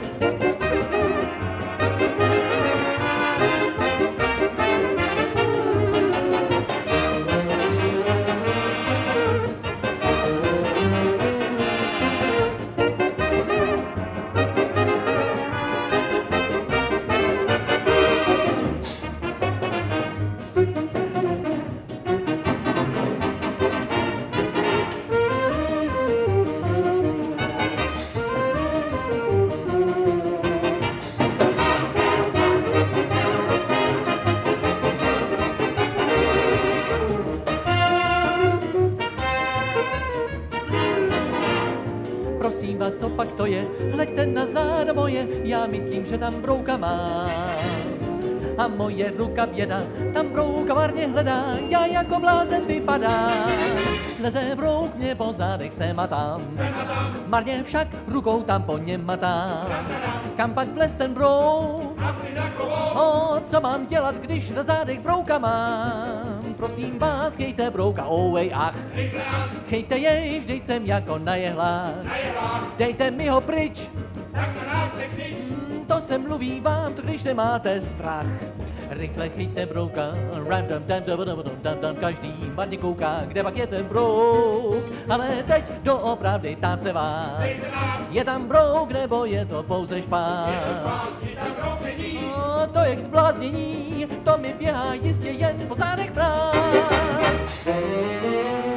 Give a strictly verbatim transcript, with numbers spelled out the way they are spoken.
Prosím vás, co pak to je? Hleďte na záda moje, já myslím, že tam brouka má. A moje ruka běda, tam brouka marně hledá, já jako blázen vypadá. Leze brouk mě po zádech sem a tam, marně však rukou tam po něm matá. Kam pak vlez ten brouk? O, co mám dělat, když na zádech brouka mám? Prosím vás, chejte brouka, ouej ach. Chejte jej, vždyť jsem jako na jehlách. Dejte mi ho pryč. To se mluví vám, to když nemáte strach. Rychle chyťte brouka, random, dam, dam, dam, dam, dam, každý marně kouká, kde pak je ten brouk. Ale teď doopravdy tam se vás. Je tam brouk, nebo je to pouze špás? No, to je k zbláznění, to mi běhá jistě jen po zádech mráz.